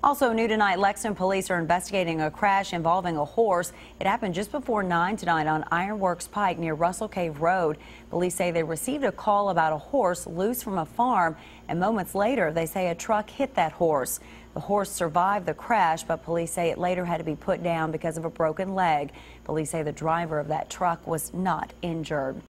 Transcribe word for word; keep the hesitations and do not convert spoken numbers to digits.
Also new tonight, Lexington police are investigating a crash involving a horse. It happened just before nine tonight on Ironworks Pike near Russell Cave Road. Police say they received a call about a horse loose from a farm, and moments later they say a truck hit that horse. The horse survived the crash, but police say it later had to be put down because of a broken leg. Police say the driver of that truck was not injured.